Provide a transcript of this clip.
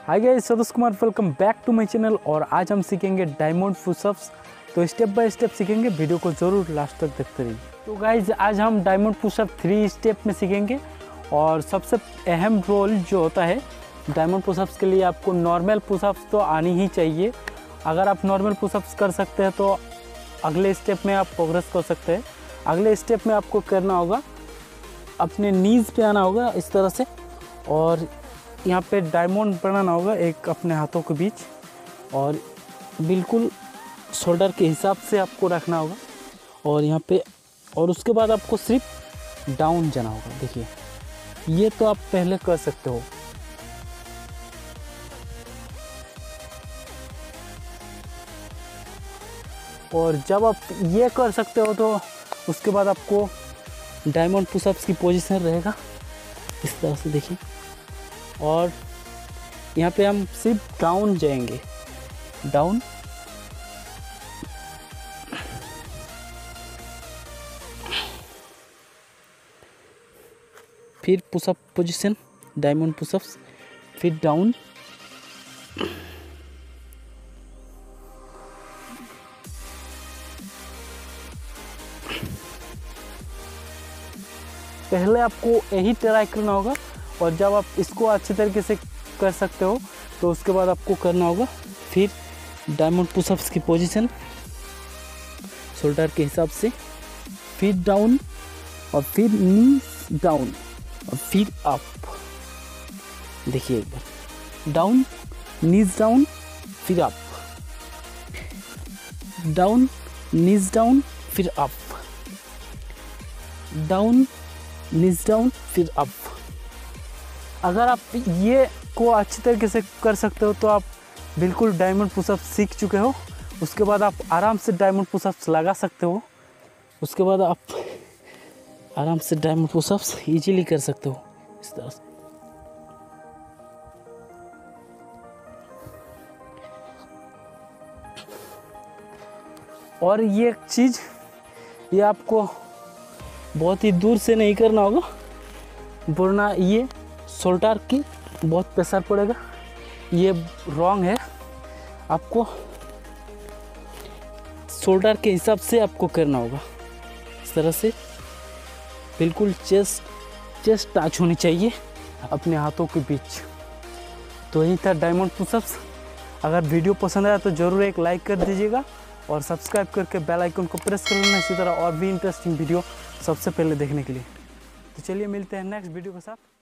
Hi guys, Saroj Kumar, welcome back to my channel. और आज हम सीखेंगे डायमंड पुशअप्स। तो स्टेप बाय स्टेप सीखेंगे, वीडियो को ज़रूर लास्ट तक देखते रहिए। तो गाइस, आज हम डायमंड पुशअप 3 स्टेप में सीखेंगे। और सबसे अहम रोल जो होता है डायमंड पुशअप्स के लिए, आपको नॉर्मल पुशअप्स तो आनी ही चाहिए। अगर आप नॉर्मल पुशअप्स कर सकते हैं तो अगले स्टेप में आप प्रोग्रेस कर सकते हैं। अगले स्टेप में आपको करना होगा, अपने नीज़ पे आना होगा इस तरह से, और यहाँ पे डायमंड बनाना होगा एक अपने हाथों के बीच, और बिल्कुल शोल्डर के हिसाब से आपको रखना होगा। और यहाँ पे, और उसके बाद आपको सिर्फ डाउन जाना होगा। देखिए, ये तो आप पहले कर सकते हो। और जब आप ये कर सकते हो तो उसके बाद आपको डायमंड पुशअप्स की पोजीशन रहेगा इस तरह से। देखिए, और यहाँ पे हम सिर्फ डाउन जाएंगे, डाउन, फिर पुशअप पोजीशन, डायमंड पुशअप्स, फिर डाउन, पहले आपको यही ट्राई करना होगा। और जब आप इसको अच्छे तरीके से कर सकते हो तो उसके बाद आपको करना होगा फिर डायमंड पुशअप्स की पोजीशन, शोल्डर के हिसाब से, फिर डाउन, और फिर नी डाउन, और फिर अप। देखिए एक बार, डाउन, नीज डाउन, फिर अप, डाउन, नीज डाउन, फिर अप, डाउन, नीज डाउन, फिर अप। अगर आप ये को अच्छी तरीके से कर सकते हो तो आप बिल्कुल डायमंड पुशअप सीख चुके हो। उसके बाद आप आराम से डायमंड पुशअप्स लगा सकते हो। उसके बाद आप आराम से डायमंड पुशअप्स इजीली कर सकते हो इस तरह से। और ये चीज़, ये आपको बहुत ही दूर से नहीं करना होगा, वरना ये शोल्डर की बहुत प्रेशर पड़ेगा। ये रॉन्ग है। आपको शोल्डर के हिसाब से आपको करना होगा इस तरह से। बिल्कुल चेस्ट टच होनी चाहिए अपने हाथों के बीच। तो यही था डायमंड पुशअप्स। अगर वीडियो पसंद आया तो ज़रूर एक लाइक कर दीजिएगा, और सब्सक्राइब करके बेल आइकन को प्रेस कर लेना, इसी तरह और भी इंटरेस्टिंग वीडियो सबसे पहले देखने के लिए। तो चलिए मिलते हैं नेक्स्ट वीडियो के साथ।